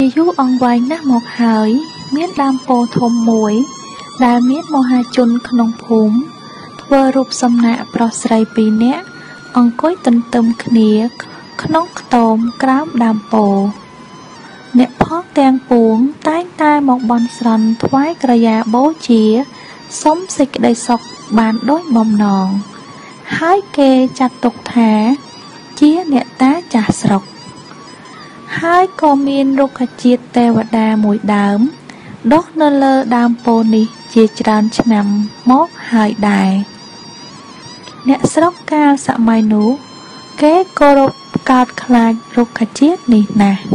ពីយូរអង្វែងណាស់មកហើយមានដើមពោធិធំមួយដែលមានមហាជនក្នុងភូមិធ្វើរូបសំណាកប្រុសស្រីពីរនាក់អង្គុយទន្ទឹមគ្នាក្នុងខ្ទមក្រោមដើមពោធិអ្នកផងទាំងពួងតែងតែមកបន់ស្រន់ថ្វាយក្រយាបូជាសុំសេចក្តីសុខបានដូចបំណងហើយគេចាត់ទុកថាជាអ្នកតាចាស់ស្រុកហើយក៏មានរុក្ខជាតិទេវតាមួយដើមដុះនៅលើដើមពោធិនេះជាច្រើនឆ្នាំមកហើយដែរអ្នកស្រុកកាលសម័យនោះគេគោរពកោតខ្លាចរុក្ខជាតិនេះណាស់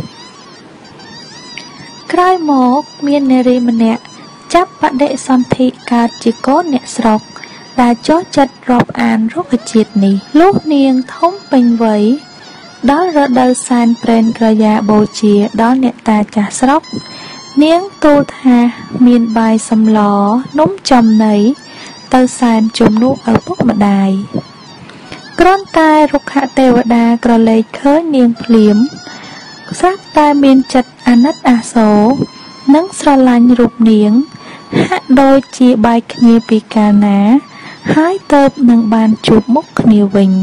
ក្រោយមកមាននារីម្នាក់ចាប់បដិសន្ធិកើតជាកូនអ្នកស្រុកដែលចុះចិត្តរាប់អានរុក្ខជាតិនេះលុះនាងធំពេញវ័យដល់រដូវសែនព្រេនក្រយាបូជាដល់អ្នកតាចាស់ស្រុកនាងទូលថាមានបាយសម្លនំចំណីទៅសែនជំនួសឪពុកម្ដាយគ្រាន់តែរុក្ខទេវតាក្រឡេកឃើញនាងភ្លាមស្រាប់តែមានចិត្តអាណិតអាសូរនិងស្រឡាញ់រូបនាងហាក់ដូចជាបែកគ្នាពីកាលណាហើយទៅនឹងបានជួបមុខគ្នាវិញ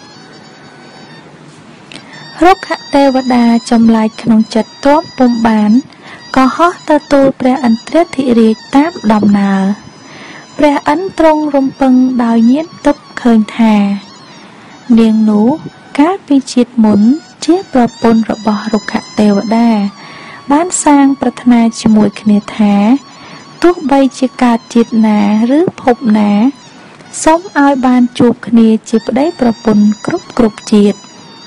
រុក្ខទេវតាចម្លែកក្នុងចិត្តទ្រាំពុំបានក៏ហោះទៅទូលព្រះឥន្ទ្រាធិរាជតាមដំណើរព្រះឥន្ទទ្រង់រំពឹងដោយញាណទិព្វឃើញថានាងនោះកាលពីជាតិមុនជាប្រពន្ធរបស់រុក្ខទេវតាបានសាងប្រាថ្នាជាមួយគ្នាថាទោះបីជាកើតជាតិណាឬភពណាសូមឲ្យបានជួបគ្នាជាប្តីប្រពន្ធគ្រប់ជាតិ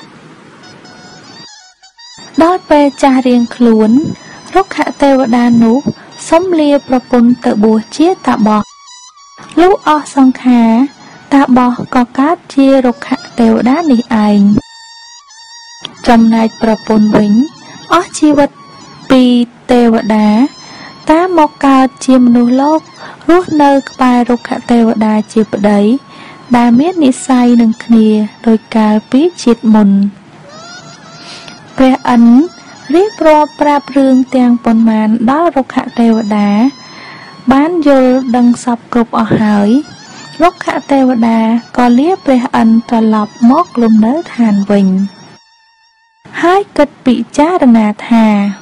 ដល់ពេលចាស់រៀងខ្លួនរុក្ខទេវតានោះសុំលាប្រពន្ធទៅបួសជាតាបសលុះអស់សង្ខារតាបសក៏កើតជារុក្ខទេវតានេះឯងចំណែកប្រពន្ធវិញអស់ជីវិតពីទេវតាតាមកកើតជាមនុស្សលោករស់នៅក្បែររុក្ខទេវតាជាប្តីដែលមាននិស្ស័យនឹងគ្នាដោយកាលពីជាតិមុនព្រះឥន្ទរៀបរាប់ប្រាប់រឿងទាំងប៉ុន្មានដល់រុក្ខទេវតាបានយល់ដឹងសពគ្រប់អស់ហើយរុក្ខទេវតាក៏លាព្រះឥន្ទត្រឡប់មកលំនៅឋានវិញហើយគិតពិចារណាថា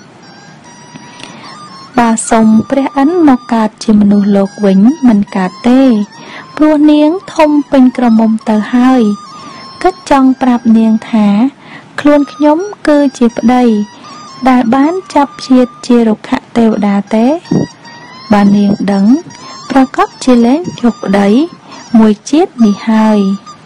បើសុំព្រះឥន្ទមកកើតជាមនុស្សលោកវិញមិនកើតទេព្រោះនាងធំពេញក្រមុំទៅហើយគិតចង់ប្រាប់នាងថាខ្លួនខ្ញុំគឺជាប្តីដែលបានចាប់ជាតិជារុក្ខទេវតាទេបើនាងដឹងប្រកបជាលែងយកប្តីមួយជាតិនេះហើយ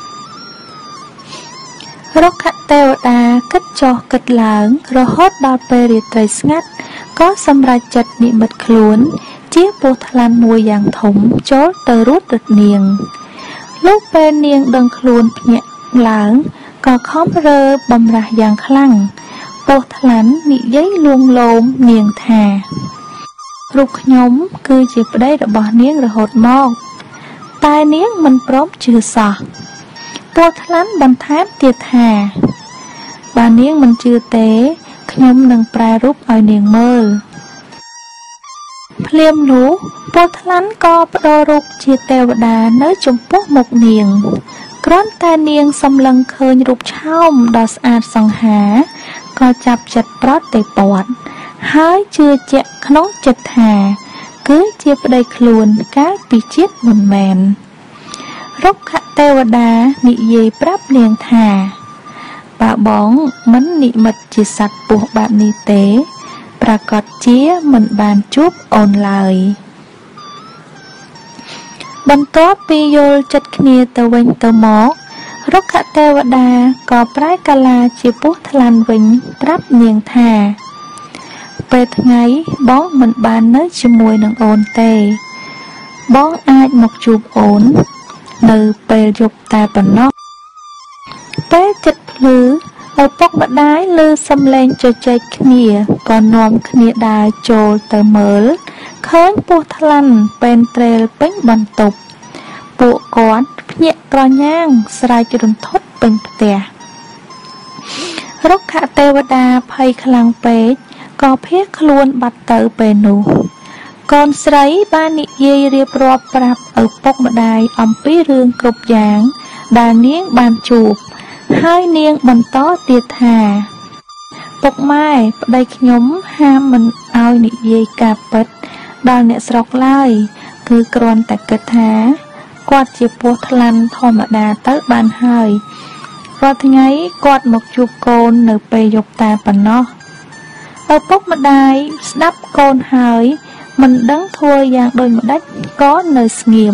រុក្ខទេវតាគិតចុះគិតឡើងរហូតដល់ពេលរាត្រីស្ងាត់ក៏សម្រេចចិត្តនិមិត្តខ្លួនជាពស់ថ្លាន់មួយយ៉ាងធំចូលទៅរួតរឹតនាងលុះពេលនាងដឹងខ្លួនភ្ញាក់ឡើងក៏ខំរើបំរាស់យ៉ាងខ្លាំងពស់ថ្លាន់និយាយលួងលោមនាងថារូបខ្ញុំគឺជាប្តីរបស់នាងរហូតមកតែនាងមិនព្រមជឿសោះពស់ថ្លាន់បន្ថែមទៀតថាបើនាងមិនជឿទេខ្ញុំនឹងប្រែរូបឲ្យនាងមើលភ្លាមនោះពស់ថ្លាន់ក៏បដូររូបជាទេវតានៅចំពោះមុខនាងគ្រាន់តែនាងសម្លឹងឃើញរូបឆោមដ៏ស្អាតសង្ហាក៏ចាប់ចិត្តប្រតិព័ទ្ធហើយជឿជាក់ក្នុងចិត្តថាគឺជាប្តីខ្លួនកាលពីជាតិមុនមែនរុក្ខទេវតានិយាយប្រាប់នាងថាបើបងមិននិមិត្តជាសត្វពស់បែបនេះទេប្រកាសជាមិនបានជួបអូនឡើយបន្ទាប់ពីយល់ចិត្តគ្នាទៅវិញទៅមករុក្ខទេវតាក៏ប្រែកាឡាជាពស់ថ្លាន់វិញប្រាប់នាងថាពេលថ្ងៃបងមិនបាននៅជាមួយនឹងអូនទេបងអាចមកជួបអូននៅពេលយប់តែប៉ុណ្ណោះពេលចិត្តភ្លឺឪពុកម្ដាយឮសំឡេងជជែកគ្នាក៏នាំគ្នាដើរចូលទៅមើលឃើញពស់ថ្លាន់ពេនត្រេលពេញបន្ទប់ពួកគាត់ភ្ញាក់ក្រញាងស្រែករន្ធត់ពេញផ្ទះរុក្ខទេវតាភ័យខ្លាំងពេក có phép luôn bắt tới bề nụ con sấy ba nị dây riêng rọp rạp ở bốc mà đài ẩm bí rương cục giảng đà niếng bàn chụp hai niêng bần tó tiệt hà bốc mai đây nhóm ham mình ao nị dây cà bật đào nẹ sọc lai cứ còn tại kết thá quạt chia bố thlan thò mà đà tới bàn hơi và thứ ngay quạt một chụp côn nở bề dục ta bàn nó ở bốc mà đài đắp côn hơi mình đấng thua dạng đôi một đách có nơi nghiêm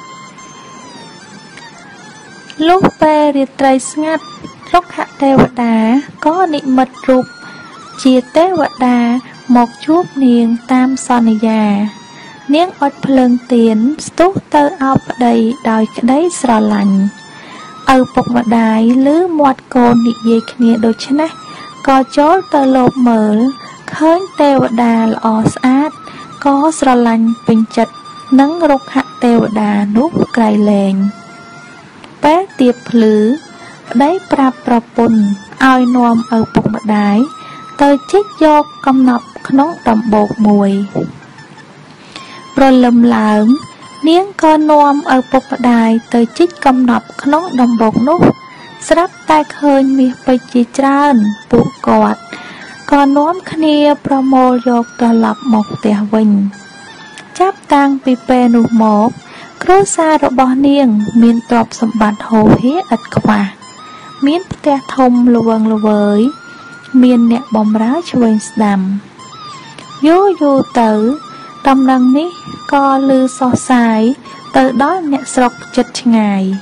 lúc bè riêng trai ngắt lúc hạ tê vật đá có nị mật rụp chia tế vật đá một chút niềng tam son già niếng ọt phơn tiền stút tơ áo đầy đòi cái đấy sờ lạnh ở bọc vật đài lứ moát côn nị dây kia đôi chân này có chó tơ lộp mở khơi tê vật đá lọ sát có sờ lạnh bình chật nắng rục hạ tê vật đá núp cày lèn bé tiệp lứ đấy prap prapun ai nôm ở bọc vật đài tơ chích vô công nọc nóng đầm bột mùi rồi lầm lợn niếng con nôm ở bọc đài tơ chích công nọc nóng đầm bột nút sắp tay khơi mi bạch chi tràn bụ cọt con nôm khnia promo dọc tờ lập một tè vinh chắp tang pi pe nụ một cú xa rồi bỏ niêng miền tọp sầm bạt hồ hế ật khỏa miền tè thông lùi với miền nẹ bom rá chơi đầm vô tử tâm năng ní co lư so sài từ đó nẹ sọc chật ngày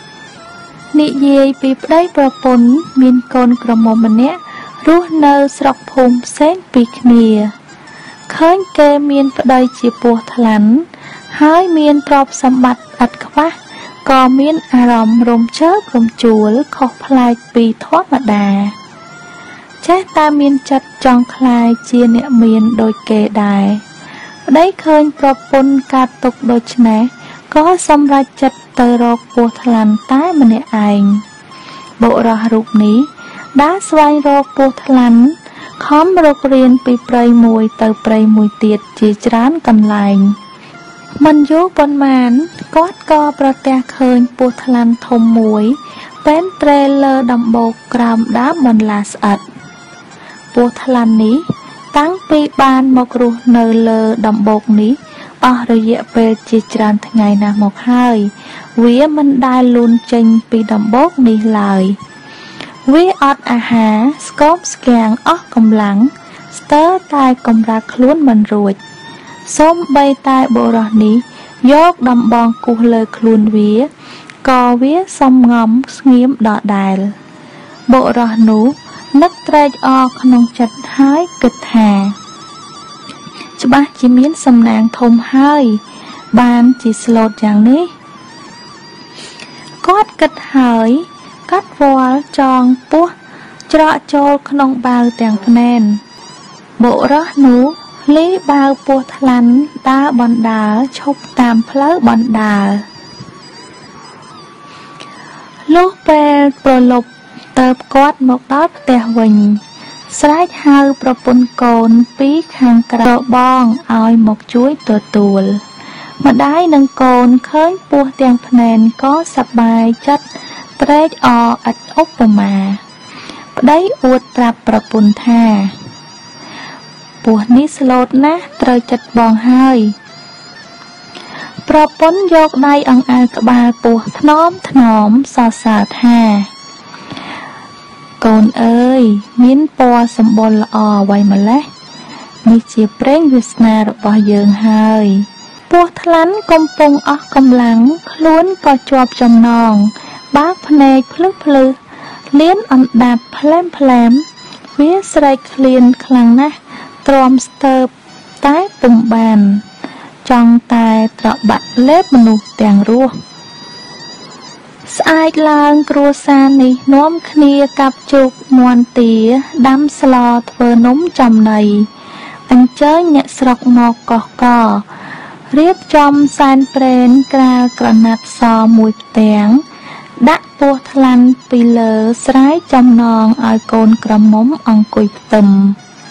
nị dây bị đấy bờ pun miền con cầm mồm mình nẹ rú nơ sọc phum xén bị khìa khơi kê miền đây chỉ bùa thắn hai miền trọp sầm bạt ắt khóa có miền rồng rồng chớp rồng chuối khóc lại bị thoát mà đà trái ta miên chặt trong khai chia nẹ miên đôi kề đài đấy khơi propon cát tục đôi chné có xâm ra chặt tờ rọc bùa thlan tái mà nẹ ảnh bộ rò rụp ní đã xoay rọc bùa thlan khóm rọc riêng bị prey mùi tờ prey mùi tiệt chỉ trán cần lành mình vô bôn màn cót co prate khơi bùa thlan thông muối bén trailer đầm bột cram đá mình là sạch bùa thlan ní tăng pi ban một ru nơ lơ đầm bột ní ở rồi dẹp về chỉ tràn ngày nào một hai vía mình đai luôn chênh pi đầm bột ní lời vía ọt há scop scan óc cầm lắng stir tai cầm ra khluôn mình ruột xóm bay tai bộ rò ní dốt đầm bòn cu lơ khluôn vía co vía sông ngắm nghiêm đỏ đài bộ rò nú nấc trai o không chặt hái kịch hà cho bác chỉ miễn xâm nàng thông hai ban chỉ slot dạng ní cót kịch hởi cắt vò tròn búa trọ trôi không bao tiền phèn bộ đó nú lý bao bùa thlan đá bọn đá chốc tam phớ bọn đá lúc về bờ lục tập quát một đót tè vinh sái hai propon cồn pí hàng cờ bong oi một chuối tùa tùa mà đái nâng cồn khơi bùa tiền phèn có sập bài chất trét o ạch ốc mà đấy uất rạp propon tha bùa ní slot ná trời chật bòn hơi propon dọc đai ẩn ai cả ba bùa thnom so sờ tha cồn ơi miến po sầm bol o quay mà lẽ mi chia preng việt na bỏ dường hơi bùa thlan công pong óc công lắng luôn có chọp trong nòng bác phê phลึphลึliến ẩn đạp phèm viết sài liền khăng nè tròm stơ tái bùng bàn trong tai trọ bạch lép mनु tiền rùa sai lang cua san ní nóm khnia cặp chụp muôn tía đám slo thơ núng trong này anh chớ nhẹ sọc ngọc cò riết trong san pren cra granat so mùi tiếng đã bùa thlan pi lơ sái trong nòng ai côn cầm móng ông cùi tùm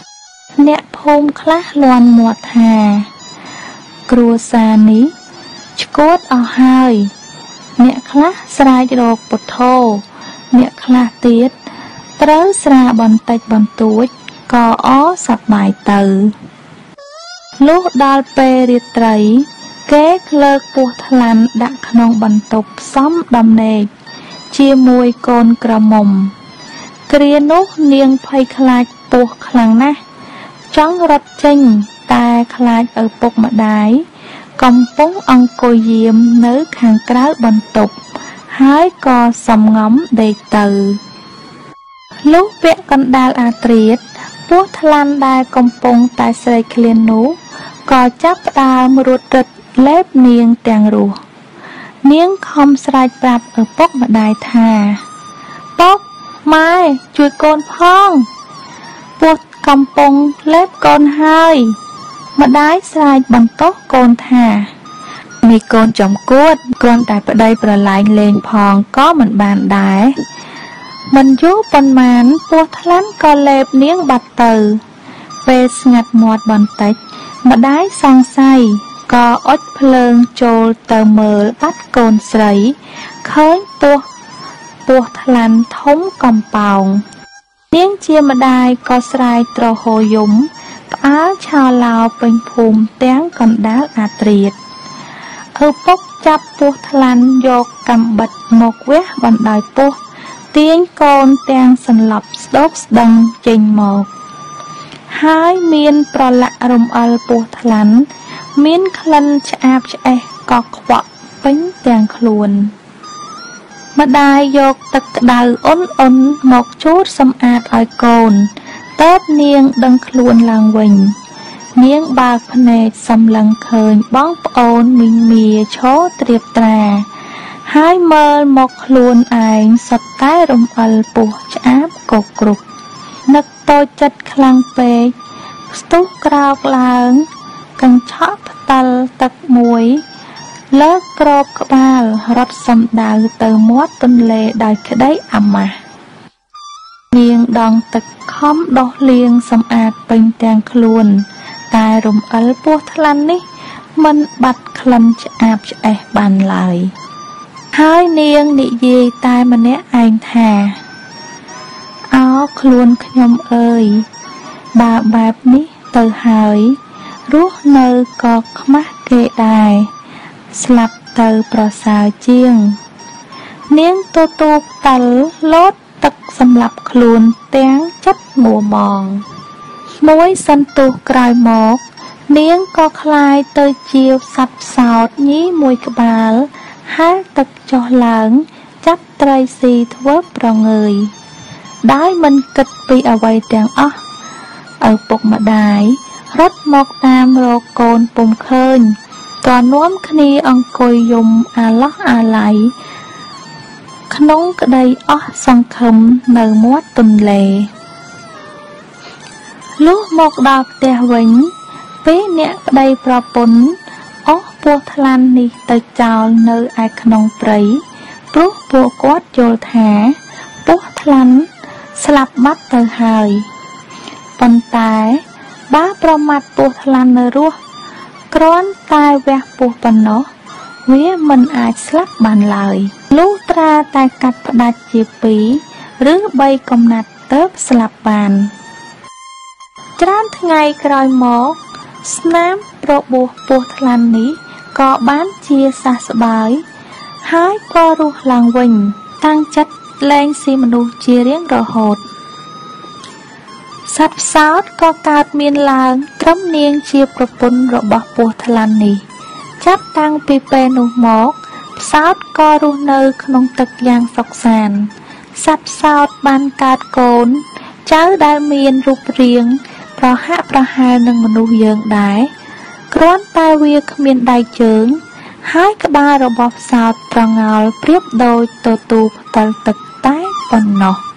អ្នកភូមិខ្លះលាន់មាត់ថាគ្រួសារនេះឆ្កួតអស់ហើយអ្នកខ្លះស្រែករកពុទ្ធោអ្នកខ្លះទៀតត្រូវស្រាបន្តិចបន្តួចក៏អសប្បាយទៅលុះដល់ពេលរាត្រីគេលើកពស់ថ្លាន់ដាក់ក្នុងបន្ទប់ផ្សំដំណេកជាមួយកូនក្រមុំគ្រានោះនាងភ័យខ្លាចពស់ខ្លាំងណាស់ចង់រត់ចេញតែខ្លាចឪពុកម្ដាយកំពុងអង្គុយយាមនៅខាងក្រៅបន្ទប់ហើយក៏សំងំដេកទៅលុះពាក់កណ្ដាលអាត្រៀតពស់ថ្លាន់ដែលកំពុងតែស្រែកឃ្លាននោះក៏ចាប់ផ្ដើមរត់រឹតលេបនាងទាំងរស់នាងខំស្រែកប្រាប់ឪពុកម្ដាយថាពុកម៉ែជួយកូនផងពស់កំពុងលេបកូនហើយម្ដាយស្រែកបន្ទោសកូនថានេះកូនចំគួតគ្រាន់តែប្តីប្រឡែងលេងផងក៏មិនបានដែរមិនយូរប៉ុន្មានពស់ថ្លាន់ក៏លេបនាងបាត់ទៅពេលស្ងាត់មាត់បន្តិចម្ដាយសង្ស័យក៏អុជភ្លើងចូលទៅមើលបាត់កូនស្រីឃើញពស់ថ្លាន់ធំកំប៉ោងនាងជាម្ដាយក៏ស្រែកទ្រហោយំផ្អើលឆោឡោពេញភូមិទាំងកណ្ដាលអាត្រៀតឪពុកចាប់ពស់ថ្លាន់យកកាំបិតមកវះបណ្ដោយពស់ទាញកូនទាំងសន្លប់ស្ដោកស្ដឹងចេញមកហើយមានប្រឡាក់រំអិលពស់ថ្លាន់មានក្លិនឆ្អាបឆ្អេះកក់ខ្វក់ពេញទាំងខ្លួនម្ដាយយកទឹកក្តៅអ៊ុនមកជូតសម្អាតឲ្យកូនតើបនាងដឹងខ្លួនឡើងវិញនាងបើកភ្នែកសម្លឹងឃើញបងប្អូនមីងមាឈរត្រៀបត្រាហើយមើលមកខ្លួនឯងសុទ្ធតែរំអិលពោះឆ្អាបកក្រុកនឹកតូចចិត្តខ្លាំងពេកស្ទុះក្រោកឡើងកញ្ឆក់ផ្តិលទឹកមួយលើកក្របក្បាលរត់សំដៅទៅមាត់ទន្លេដោយក្តីអាម៉ាស់នាងដងទឹកខំដោះលាងសម្អាតពេញទាំងខ្លួនតែរំអិលពស់ថ្លាន់នេះមិនបាត់ក្លិនឆ្អាបឆ្អេះបានឡើយហើយនាងនិយាយតែម្នាក់ឯងថាអោខ្លួនខ្ញុំអើយបើបែបនេះទៅហើយរស់នៅក៏ខ្មាស់គេដែរស្លាប់ទៅប្រសើរជាងនាងទទួលតលលោតទឹកសម្លាប់ខ្លួនទាំងចិត្តមួម៉ងមួយសន្ទុះក្រោយមកនាងក៏คล้ายទៅជាសត្វផ្សោតញីមួយក្បាលហែលទឹកចុះឡើងចាប់ត្រីស៊ីធ្វើប្រងើយដោយមិនគិតពីអ្វីទាំងអស់ឪពុកម្ដាយរត់មកតាមរកកូនពុំឃើញក៏នាំគ្នាអង្គុយយំអាឡោះអាល័យក្នុងក្តីអស់សង្ឃឹមនៅមាត់ទន្លេលុះមកដល់ផ្ទះវិញពេលអ្នកប្តីប្រពន្ធអស់ពស់ថ្លាន់នេះទៅចោលនៅឯក្នុងព្រៃព្រោះពួកគាត់យល់ថាពស់ថ្លាន់ស្លាប់បាត់ទៅហើយប៉ុន្តែបើប្រមាថពស់ថ្លាន់នៅរស់គ្រាន់តែវះពស់ប៉ុណ្ណោះវាមិនអាចស្លាប់បានឡើយលុះត្រាតែកាត់ផ្ដាច់ជា2ឬ3កំណាត់ទើបស្លាប់បានច្រើនថ្ងៃក្រោយមកស្នាមប្របួសពស់ថ្លាន់នេះក៏បានជាសះស្បើយហើយក៏រស់ឡើងវិញតាំងចិត្តលែងស៊ីមនុស្សជារៀងរហូតសត្វផ្សោតក៏កើតមានឡើងត្រឹមនាងជាប្រពន្ធរបស់ពស់ថ្លាន់នេះចាប់តាំងពីពេលនោះមកផ្សោតក៏រស់នៅក្នុងទឹកយ៉ាងសុខសាន្តសត្វផ្សោតបានកើតកូនចៅដែលមានរូបរាងប្រហាក់ប្រហែលនឹងមនុស្សយើងដែរគ្រាន់តែវាគ្មានដៃជើងហើយក្បាលរបស់ផ្សោតត្រងោលប្រៀបដូចទូផ្ទៃទឹកតែប៉ុណ្ណោះ